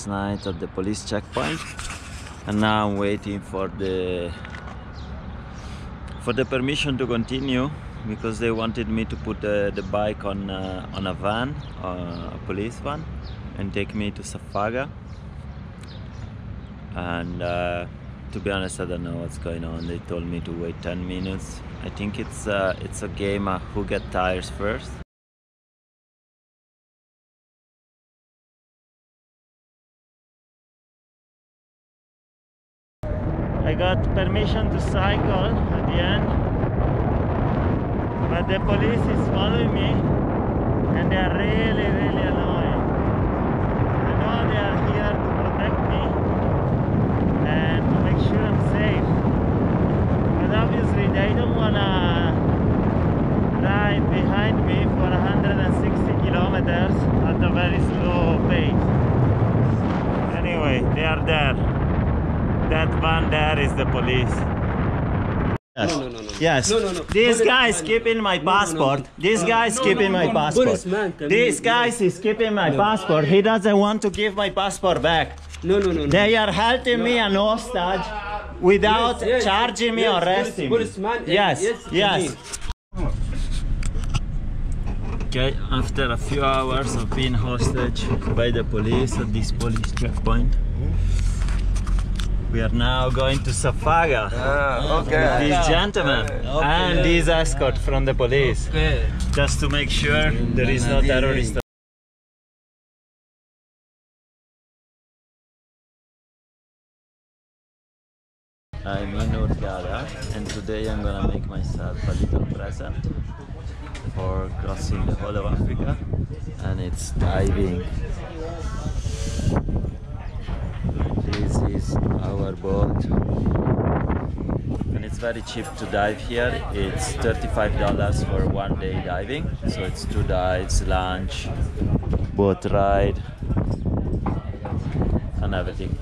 night at the police checkpoint, and now I'm waiting for the permission to continue, because they wanted me to put the bike on a van, a police van, and take me to Safaga. And to be honest, I don't know what's going on. They told me to wait 10 minutes. I think it's a game of who gets tires first. I got permission to cycle at the end, but the police is following me, and they are really annoying. I know they are here to protect me and to make sure I'm safe, but obviously they don't want to ride behind me for 160 kilometers at a very slow pace. Anyway, they are there. That van there is the police. Yes. No. Yes. No. This guy is keeping my passport. This guy is keeping my passport. This guy is keeping my passport. He doesn't want to give my passport back. No. They are holding me an hostage without charging me or arresting me. Yes. Okay, after a few hours of being hostage by the police at this police checkpoint, we are now going to Safaga with this gentleman and this escort from the police, just to make sure there is no terrorist. I'm in Hurghada, and today I'm gonna make myself a little present for crossing the whole of Africa, and it's diving. This is our boat, and it's very cheap to dive here. It's $35 for 1 day diving, so it's 2 dives, lunch, boat ride, and everything.